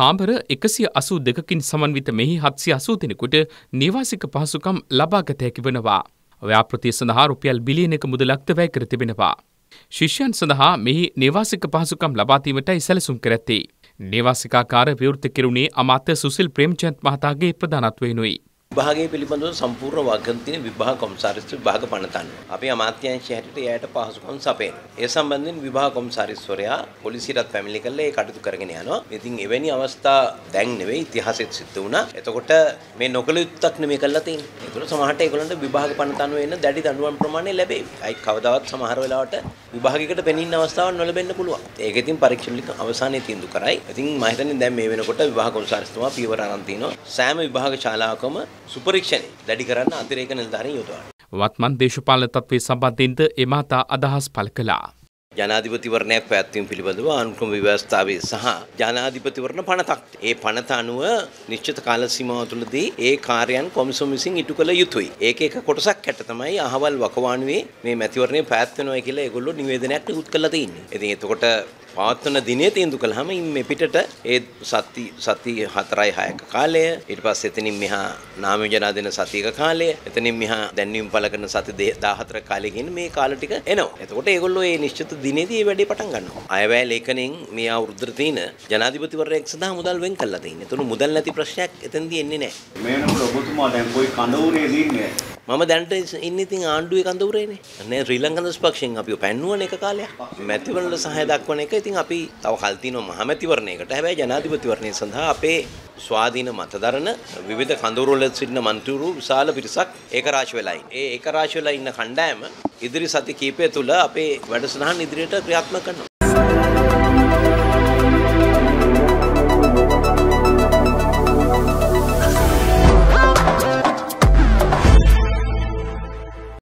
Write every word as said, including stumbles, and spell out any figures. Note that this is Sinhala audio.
කාමර එකසිය අසූ දෙකකින් සමන්විත මෙහි හත්සිය අසූ දෙනෙකුට නිවාසික පහසුකම් ලබාගත හැකි වනවා. ව්‍යාපෘතිය සඳහා රුපියල් බිලියනක මුදලක්ද වැය කර තිබෙනවා. ශිෂ්‍යයන් සඳහා මෙහි නිවාසික පහසුකම් ලබා දීමටයි සැලසුම් කර ඇත්තේ. නිවාසිකාකාර විවෘත කෙරුණේ අමාත්‍ය සුසිල් ප්‍රේමචන්ද් මහතාගේ ප්‍රධානත්වයෙනුයි. විභාගයේ පිළිබඳව සම්පූර්ණ වගකීම් තියෙන විභාග කොමසාරිස් විභාග පනතන්න. අපි අමාත්‍යාංශය හැටියට එයාට පහසුකම් සපයන. ඒ සම්බන්ධයෙන් විභාග කොමසාරිස්වරයා පොලිසියටත් පැමිණිලි කළා ඒ කටයුතු කරගෙන යනවා. ඉතින් එවැනි අවස්ථා දැන් නෙවෙයි ඉතිහාසෙත් සිද්ධ වුණා. එතකොට මේ නොකල යුත්තක් නෙමෙයි කළා තියෙන්නේ. ඒතකොට සමහරට ඒගොල්ලන්ට විභාග පනතන්න වෙන දැඩි දඬුවම් ප්‍රමාණය ලැබෙයි. අයි කවදාවත් සමහර වෙලාවට විභාගයකට පෙනින්න අවස්ථාවක් නොලැබෙන්න පුළුවන්. ඒක ඉතින් පරීක්ෂණ අවසානයේ තීන්දුව කරයි. ඉතින් මම හිතන්නේ දැන් මේ වෙනකොට විභාග කොමසාරිස්තුමා පියවර අරන් තිනවා. සෑම විභාග ශාලාවකම සුපරීක්ෂණය දැඩි කරන්න අතිරේක නිලධාරීන් යොදවනවා. වත්මන් දේශපාලන තත්ත්වයේ සම්බන්ධයෙන්ද ඒ මහතා අදහස් පළ කළා. ජනාධිපතිවරණයක් පැවැත්වීම පිළිබඳව අනුක්‍රම ව්‍යවස්ථාවේ සහ ජනාධිපතිවරණ පනතක්. ඒ පනත අනුව නිශ්චිත කාල සීමාව තුළදී ඒ කාර්යයන් කොමිසම විසින් ඉටු කළ යුතුයි. ඒක එක කොටසක් හැට තමයි අහවල් වකවානුවේ මේ මැතිවරණය පැවැත්වෙනවා කියලා ඒගොල්ලෝ නිවේදනයක් නිකුත් කරලා තියෙන්නේ. ඉතින් එතකොට පවත්වන දිනේ තීන්දුව කළාම මේ පිටට ඒ සති සති හතරයි හයක කාලය ඊට පස්සේ එතනින් මෙහා නාම යෝජනා දෙන සතියක කාලය එතනින් මෙහා දැන්වීම පළ කරන සති දාහතර කාලය කියන මේ කාල ටික එනවා. එතකොට ඒගොල්ලෝ මේ නිශ්චිත දිනේදී මේ වැඩේ පටන් ගන්නවා. අයවැය ලේඛනෙන් මේ අවුරුද්දට තියෙන ජනාධිපතිවරයෙක් සඳහා මුදල් වෙන් කරලා තියෙනවා. ඒතර මුදල් නැති ප්‍රශ්නයක් එතනදී එන්නේ නැහැ. මේ වෙනකොට ඔබතුමා දැන් කොයි කඳවුරේද ඉන්නේ? මම දැන්ට ඉන්නේ ඉතින් ආණ්ඩුවේ කඳවුරේනේ. නේ ශ්‍රී ලංකන් ස්පක්ෂයෙන් අපිව පැන්නුවන එක කාලයක්. මැතිවරණ සහාය දක්වන එක ඉතින් අපි තව කල් තියෙනවා මහමැතිවරණයකට. හැබැයි ජනාධිපතිවරණය සඳහා අපේ ස්වාධීන මතදරන විවිධ කඳවුරු වල සිටින මන්ත්‍රීවරු විශාල පිරිසක් ඒකරාශී වෙලා ඉන්නේ. ඒ ඒකරාශී වෙලා ඉන්න කණ්ඩායම ඉදිරි සති කීපය තුල අපේ වැඩසටහන ඉදිරියට ක්‍රියාත්මක කරනවා.